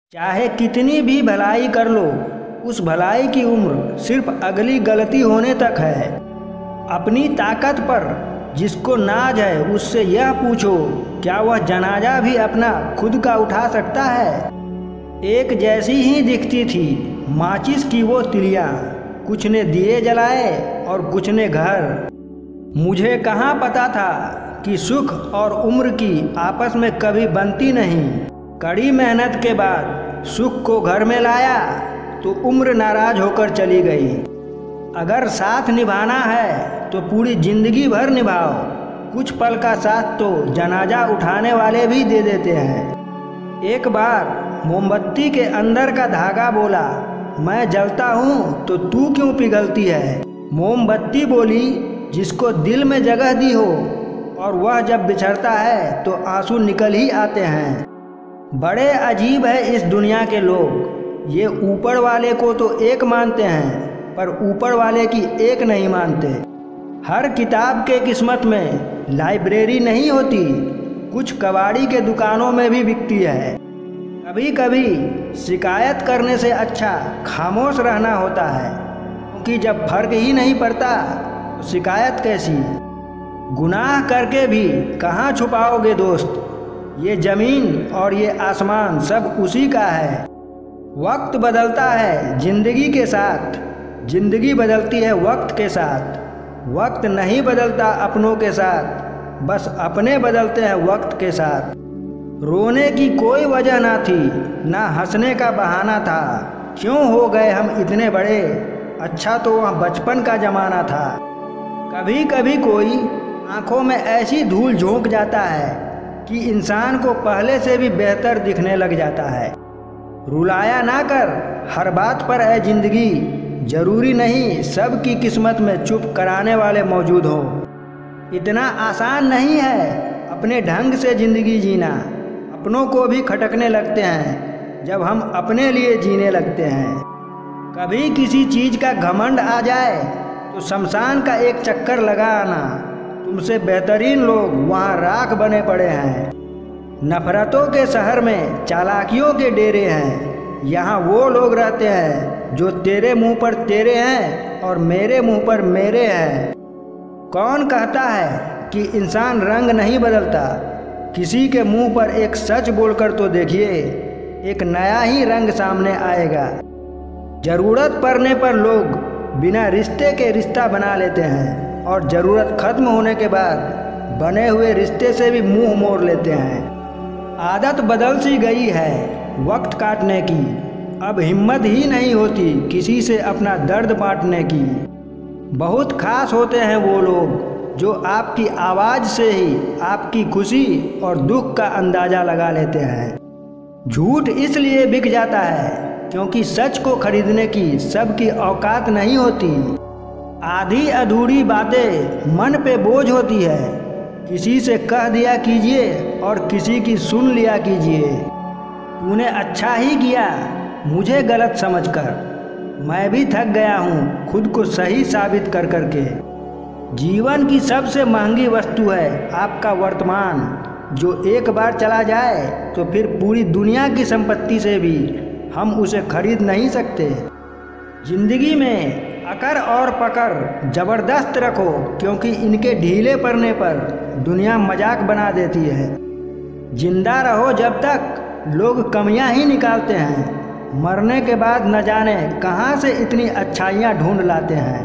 चाहे कितनी भी भलाई कर लो, उस भलाई की उम्र सिर्फ अगली गलती होने तक है। अपनी ताकत पर जिसको नाज है उससे यह पूछो, क्या वह जनाजा भी अपना खुद का उठा सकता है। एक जैसी ही दिखती थी माचिस की वो तिलियां, कुछ ने दिए जलाए और कुछ ने घर। मुझे कहाँ पता था कि सुख और उम्र की आपस में कभी बनती नहीं। कड़ी मेहनत के बाद सुख को घर में लाया तो उम्र नाराज होकर चली गई। अगर साथ निभाना है तो पूरी जिंदगी भर निभाओ, कुछ पल का साथ तो जनाजा उठाने वाले भी दे देते हैं। एक बार मोमबत्ती के अंदर का धागा बोला, मैं जलता हूँ तो तू क्यों पिघलती है। मोमबत्ती बोली, जिसको दिल में जगह दी हो और वह जब बिछड़ता है तो आंसू निकल ही आते हैं। बड़े अजीब है इस दुनिया के लोग, ये ऊपर वाले को तो एक मानते हैं पर ऊपर वाले की एक नहीं मानते। हर किताब के किस्मत में लाइब्रेरी नहीं होती, कुछ कबाड़ी के दुकानों में भी बिकती है। कभी कभी शिकायत करने से अच्छा खामोश रहना होता है, क्योंकि जब फर्क ही नहीं पड़ता तो शिकायत कैसी। गुनाह करके भी कहाँ छुपाओगे दोस्त, ये ज़मीन और ये आसमान सब उसी का है। वक्त बदलता है जिंदगी के साथ, जिंदगी बदलती है वक्त के साथ। वक्त नहीं बदलता अपनों के साथ, बस अपने बदलते हैं वक्त के साथ। रोने की कोई वजह ना थी, ना हंसने का बहाना था। क्यों हो गए हम इतने बड़े, अच्छा तो वह बचपन का ज़माना था। कभी कभी कोई आंखों में ऐसी धूल झोंक जाता है कि इंसान को पहले से भी बेहतर दिखने लग जाता है। रुलाया ना कर हर बात पर है जिंदगी, जरूरी नहीं सबकी किस्मत में चुप कराने वाले मौजूद हो। इतना आसान नहीं है अपने ढंग से ज़िंदगी जीना, अपनों को भी खटकने लगते हैं जब हम अपने लिए जीने लगते हैं। कभी किसी चीज़ का घमंड आ जाए तो शमशान का एक चक्कर लगा आना, तुमसे बेहतरीन लोग वहाँ राख बने पड़े हैं। नफरतों के शहर में चालाकियों के डेरे हैं, यहाँ वो लोग रहते हैं जो तेरे मुंह पर तेरे हैं और मेरे मुंह पर मेरे हैं। कौन कहता है कि इंसान रंग नहीं बदलता, किसी के मुंह पर एक सच बोलकर तो देखिए, एक नया ही रंग सामने आएगा। ज़रूरत पड़ने पर लोग बिना रिश्ते के रिश्ता बना लेते हैं और ज़रूरत ख़त्म होने के बाद बने हुए रिश्ते से भी मुंह मोड़ लेते हैं। आदत बदल सी गई है वक्त काटने की, अब हिम्मत ही नहीं होती किसी से अपना दर्द बांटने की। बहुत खास होते हैं वो लोग जो आपकी आवाज़ से ही आपकी खुशी और दुख का अंदाज़ा लगा लेते हैं। झूठ इसलिए बिक जाता है क्योंकि सच को खरीदने की सबकी औकात नहीं होती। आधी अधूरी बातें मन पे बोझ होती है, किसी से कह दिया कीजिए और किसी की सुन लिया कीजिए। तूने अच्छा ही किया मुझे गलत समझकर, मैं भी थक गया हूँ खुद को सही साबित कर करके। जीवन की सबसे महंगी वस्तु है आपका वर्तमान, जो एक बार चला जाए तो फिर पूरी दुनिया की संपत्ति से भी हम उसे खरीद नहीं सकते। जिंदगी में अकर और पकड़ जबरदस्त रखो, क्योंकि इनके ढीले पड़ने पर दुनिया मजाक बना देती है। जिंदा रहो जब तक लोग कमियां ही निकालते हैं, मरने के बाद न जाने कहां से इतनी अच्छाइयां ढूंढ लाते हैं।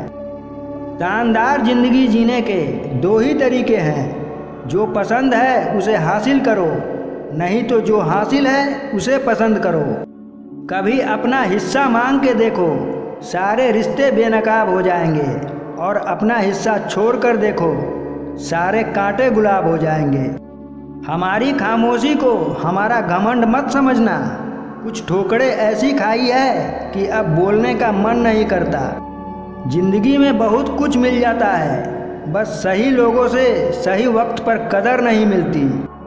शानदार जिंदगी जीने के दो ही तरीके हैं, जो पसंद है उसे हासिल करो, नहीं तो जो हासिल है उसे पसंद करो। कभी अपना हिस्सा मांग के देखो, सारे रिश्ते बेनकाब हो जाएंगे, और अपना हिस्सा छोड़ कर देखो, सारे कांटे गुलाब हो जाएंगे। हमारी खामोशी को हमारा घमंड मत समझना, कुछ ठोकरें ऐसी खाई है कि अब बोलने का मन नहीं करता। जिंदगी में बहुत कुछ मिल जाता है, बस सही लोगों से सही वक्त पर कदर नहीं मिलती।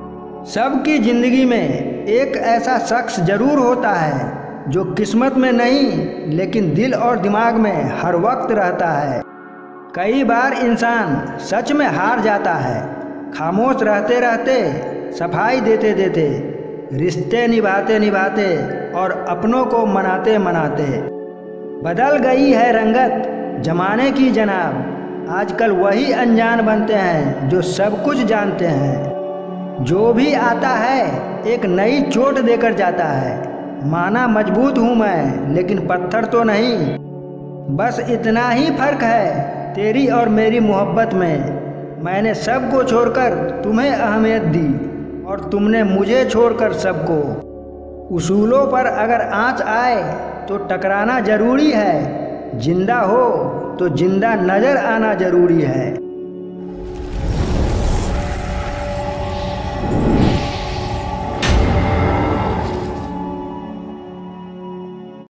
सबकी ज़िंदगी में एक ऐसा शख्स ज़रूर होता है जो किस्मत में नहीं लेकिन दिल और दिमाग में हर वक्त रहता है। कई बार इंसान सच में हार जाता है, खामोश रहते रहते, सफाई देते देते, रिश्ते निभाते निभाते और अपनों को मनाते मनाते। बदल गई है रंगत जमाने की जनाब, आजकल वही अनजान बनते हैं जो सब कुछ जानते हैं। जो भी आता है एक नई चोट देकर जाता है। माना मजबूत हूँ मैं, लेकिन पत्थर तो नहीं। बस इतना ही फर्क है तेरी और मेरी मोहब्बत में। मैंने सबको छोड़कर तुम्हें अहमियत दी और तुमने मुझे छोड़कर सबको। उसूलों पर अगर आँच आए तो टकराना जरूरी है, जिंदा हो तो जिंदा नजर आना जरूरी है।